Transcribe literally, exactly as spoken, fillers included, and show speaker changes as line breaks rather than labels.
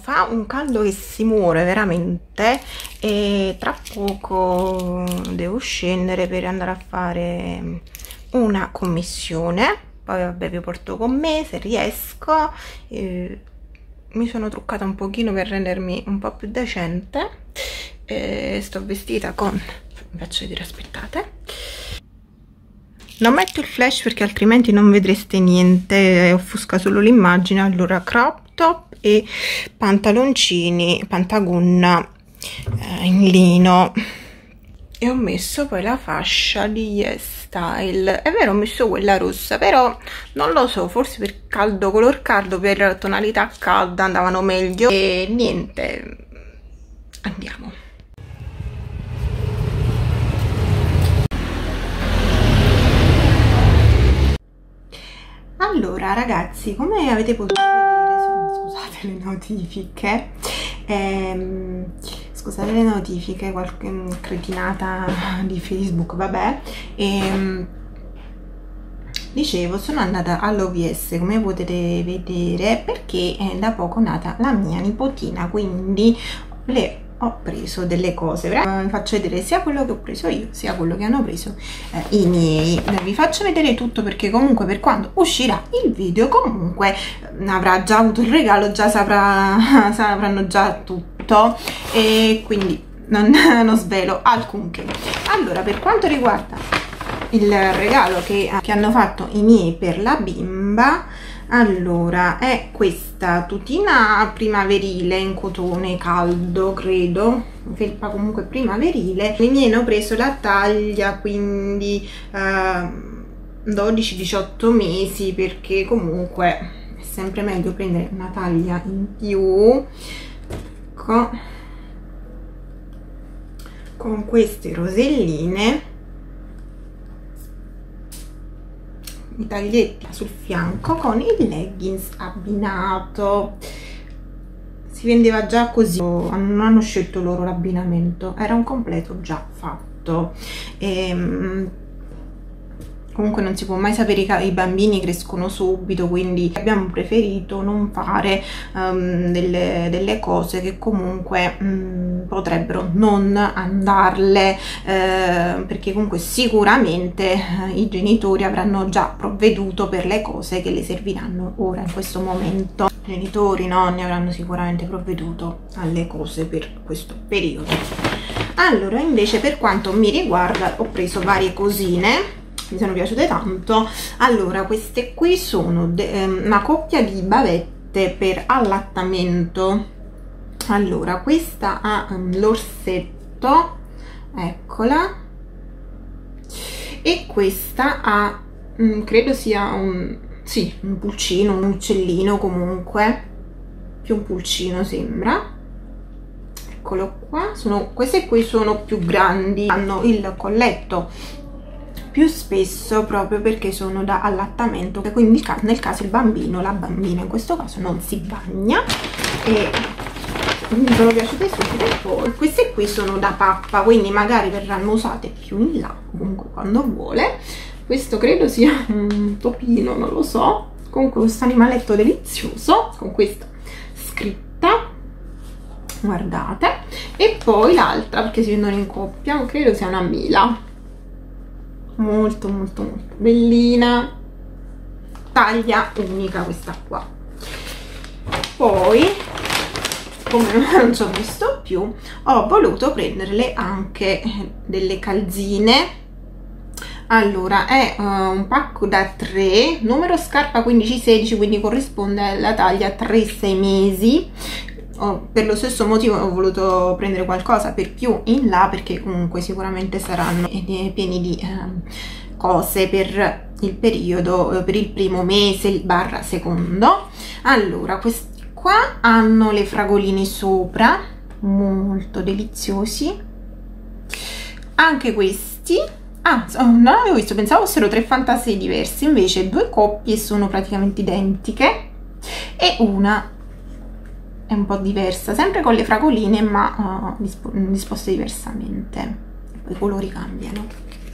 fa un caldo che si muore veramente e tra poco devo scendere per andare a fare una commissione. Poi vabbè, vi porto con me se riesco. Eh, mi sono truccata un pochino per rendermi un po' più decente. Eh, sto vestita con... vi faccio vedere, aspettate. Non metto il flash perché altrimenti non vedreste niente, offusca solo l'immagine. Allora, crop top e pantaloncini pantagonna eh, in lino, e ho messo poi la fascia di Yes Style. È vero, ho messo quella rossa, però non lo so, forse per caldo, color caldo, per tonalità calda andavano meglio. E niente, andiamo. Allora ragazzi, come avete potuto vedere, sono, scusate le notifiche, ehm, scusate le notifiche, qualche cretinata di Facebook, vabbè, ehm, dicevo, sono andata all'O V S, come potete vedere, perché è da poco nata la mia nipotina, quindi le ho preso delle cose. Vi faccio vedere sia quello che ho preso io sia quello che hanno preso eh, i miei. Vi faccio vedere tutto perché comunque per quando uscirà il video comunque avrà già avuto il regalo, già saprà, sapranno già tutto, e quindi non, non svelo alcunché. Allora, per quanto riguarda il regalo che, che hanno fatto i miei per la bimba, allora è questa tutina primaverile in cotone caldo, credo, felpa comunque primaverile. I miei hanno preso la taglia, quindi eh, dodici diciotto mesi, perché comunque è sempre meglio prendere una taglia in più. Ecco, con queste roselline, i taglietti sul fianco con il leggings abbinato. Si vendeva già così, non hanno scelto loro l'abbinamento, era un completo già fatto. E, comunque non si può mai sapere, i bambini crescono subito, quindi abbiamo preferito non fare um, delle, delle cose che comunque um, potrebbero non andarle, eh, perché comunque sicuramente eh, i genitori avranno già provveduto per le cose che le serviranno ora in questo momento. I genitori, nonni avranno sicuramente provveduto alle cose per questo periodo. Allora, invece, per quanto mi riguarda, ho preso varie cosine, mi sono piaciute tanto. Allora, queste qui sono una coppia di bavette per allattamento. Allora, questa ha um, l'orsetto, eccola, e questa ha, um, credo sia un, sì, un pulcino, un uccellino comunque, più un pulcino sembra. Eccolo qua, sono, queste qui sono più grandi, hanno il colletto più spesso proprio perché sono da allattamento, quindi nel caso il bambino, la bambina in questo caso, non si bagna, e mi sono piaciute subito. Poi queste qui sono da pappa, quindi magari verranno usate più in là, comunque quando vuole. Questo credo sia un topino, non lo so, comunque questo animaletto delizioso con questa scritta, guardate. E poi l'altra, perché si vendono in coppia, credo sia una mela, molto molto molto bellina, taglia unica questa qua. Poi, come non ci ho visto più, ho voluto prenderle anche delle calzine. Allora, è uh, un pacco da tre, numero scarpa quindici sedici, quindi corrisponde alla taglia tre sei mesi. Oh, per lo stesso motivo ho voluto prendere qualcosa per più in là, perché comunque sicuramente saranno pieni di eh, cose per il periodo, per il primo mese barra secondo. Allora, questi qua hanno le fragoline sopra, molto deliziosi. Anche questi, ah, non avevo visto, pensavo fossero tre fantasie diverse, invece due coppie sono praticamente identiche e una è un po' diversa, sempre con le fragoline ma uh, disp disposte diversamente, poi i colori cambiano.